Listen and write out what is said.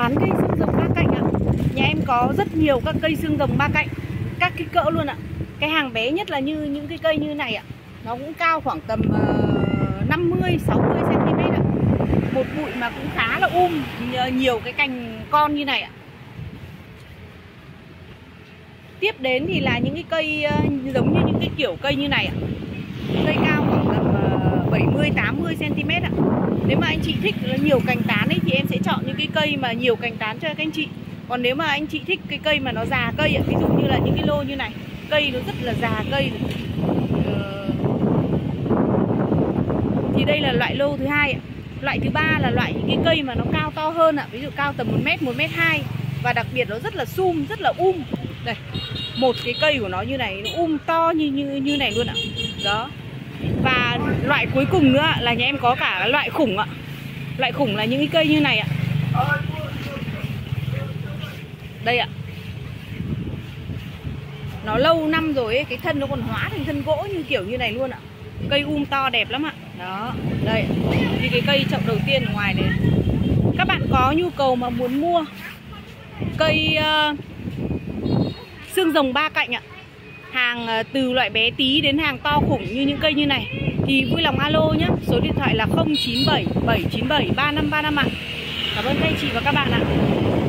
bán cây xương rồng ba cạnh ạ. Nhà em có rất nhiều các cây xương rồng ba cạnh, các cái cỡ luôn ạ. Cái hàng bé nhất là như những cái cây như này ạ, nó cũng cao khoảng tầm 50-60 cm ạ. Một bụi mà cũng khá là nhiều cái cành con như này ạ. Tiếp đến thì là những cái cây giống như những cái kiểu cây như này ạ. Cây cao khoảng tầm 70-80 cm ạ. Nếu mà anh chị thích nhiều cành tán ấy thì em sẽ chọn những cái cây mà nhiều cành tán cho các anh chị. Còn nếu mà anh chị thích cái cây mà nó già cây ạ, ví dụ như là những cái lô như này, cây nó rất là già cây, thì đây là loại lô thứ hai ạ. Loại thứ ba là loại những cái cây mà nó cao to hơn ạ, ví dụ cao tầm 1m-1m2, và đặc biệt nó rất là rất là Đây, một cái cây của nó như này, nó to như này luôn ạ. Đó. Và loại cuối cùng nữa là nhà em có cả loại khủng ạ. Loại khủng là những cái cây như này ạ. Đây ạ. Nó lâu năm rồi ấy, cái thân nó còn hóa thành thân gỗ như kiểu như này luôn ạ. Cây to đẹp lắm ạ. Đó, đây, như cái cây chậu đầu tiên ở ngoài này. Các bạn có nhu cầu mà muốn mua cây xương rồng ba cạnh ạ, hàng từ loại bé tí đến hàng to khủng như những cây như này, thì vui lòng alo nhé. Số điện thoại là 097 797 3535 ạ. Cảm ơn các anh chị và các bạn ạ.